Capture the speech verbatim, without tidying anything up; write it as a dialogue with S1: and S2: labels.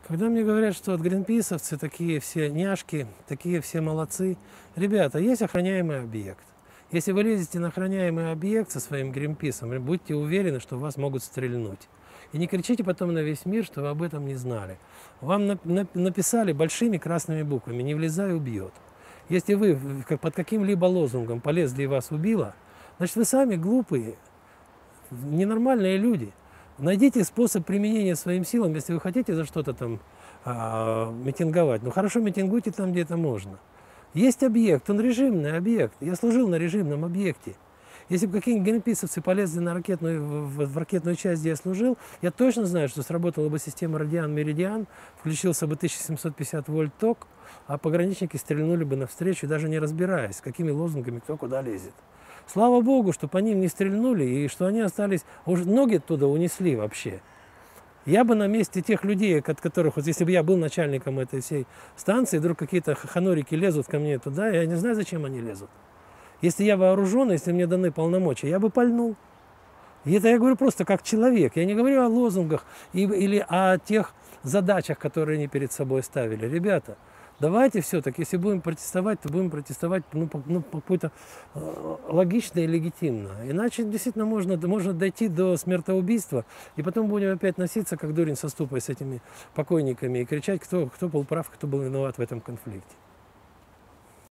S1: Когда мне говорят, что от гринписовцы такие все няшки, такие все молодцы, ребята, есть охраняемый объект. Если вы лезете на охраняемый объект со своим гринписом, будьте уверены, что вас могут стрельнуть. И не кричите потом на весь мир, что вы об этом не знали. Вам на, на, написали большими красными буквами «Не влезай, убьет». Если вы как, под каким-либо лозунгом полезли и вас убило, значит, вы сами глупые, ненормальные люди. Найдите способ применения своим силам, если вы хотите за что-то там а, митинговать. Ну хорошо, митингуйте там, где это можно. Есть объект, он режимный объект. Я служил на режимном объекте. Если бы какие-нибудь гринписовцы полезли на ракетную, в, в ракетную часть, где я служил, я точно знаю, что сработала бы система радиан-меридиан, включился бы тысяча семьсот пятьдесят вольт ток, а пограничники стрельнули бы навстречу, даже не разбираясь, какими лозунгами кто куда лезет. Слава Богу, что по ним не стрельнули, и что они остались, уже ноги оттуда унесли вообще. Я бы на месте тех людей, от которых, вот если бы я был начальником этой всей станции, вдруг какие-то ханорики лезут ко мне туда, я не знаю, зачем они лезут. Если я вооружен, если мне даны полномочия, я бы пальнул. И это я говорю просто как человек. Я не говорю о лозунгах или о тех задачах, которые они перед собой ставили. Ребята, давайте все-таки, если будем протестовать, то будем протестовать ну, по, ну, по какой-то э, логично и легитимно. Иначе действительно можно, можно дойти до смертоубийства, и потом будем опять носиться, как дурень со ступой, с этими покойниками, и кричать, кто, кто был прав, кто был виноват в этом конфликте.